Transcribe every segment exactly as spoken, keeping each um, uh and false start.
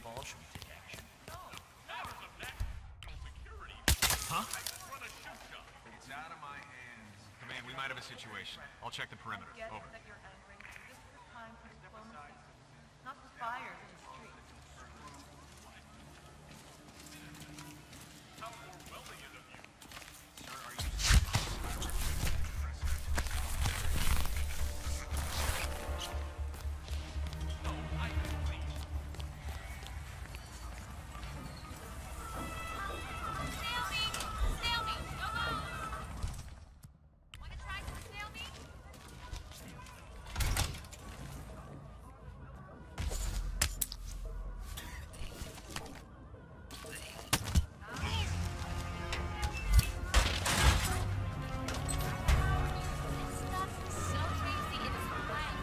ball, should we take action? No. That was a maximum security. Huh? I just run a shoot shop. It's out of my hands. Command, we might have a situation. I'll check the perimeter. Get Over. that you're angry. This is the time for diplomacy, not for fires in the streets. How Orwellian of you. Sir, are you... No, I can leave. Snail meat! Snail meat! Go on! Wanna try some snail meat? This stuff is so tasty, it is wild.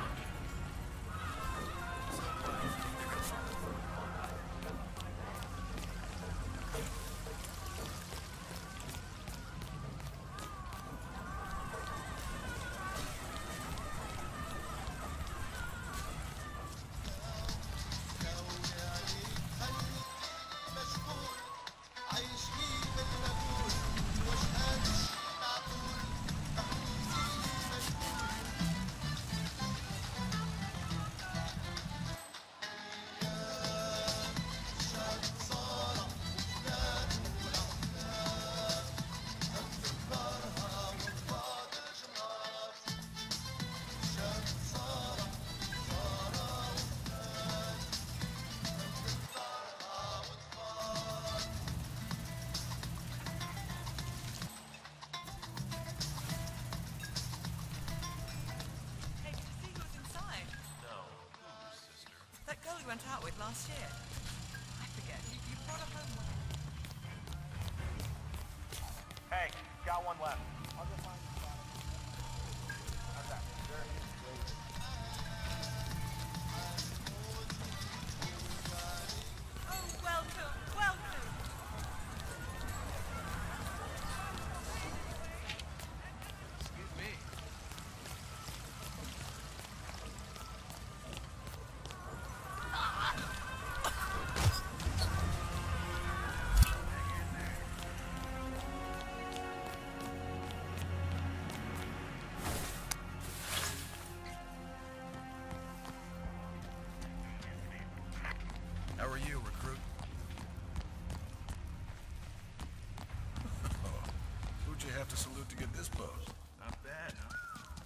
Hey, did you see who was inside? No. Ooh, sister. That girl you went out with last year. I forget. You, you brought her home with you. Hey, got one left. I'll go find the spot. How's that? Sure. Oh, welcome, welcome. Excuse me. How are you, recruit? Who'd you have to salute to get this pose? Not bad, huh?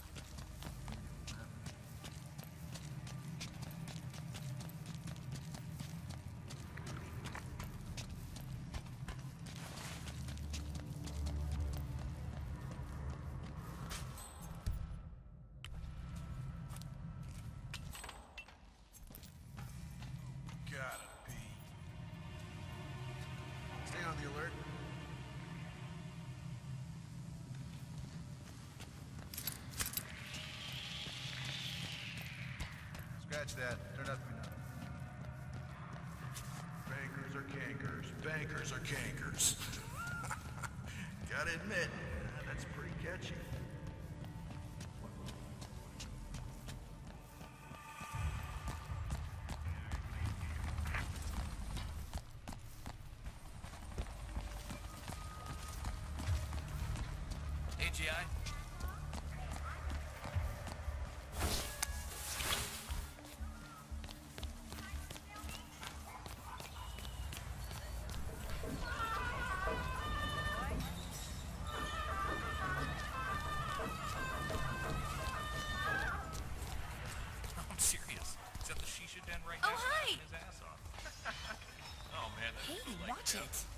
Gotta be. Stay on the alert. Scratch that. Turn up. Bankers are cankers. Bankers are cankers. Gotta admit, that's pretty catchy. A G I? I'm serious. He's at the shisha den right Oh, now, hi. laughing his ass off. Oh man, that's Hey, so like watch him. it.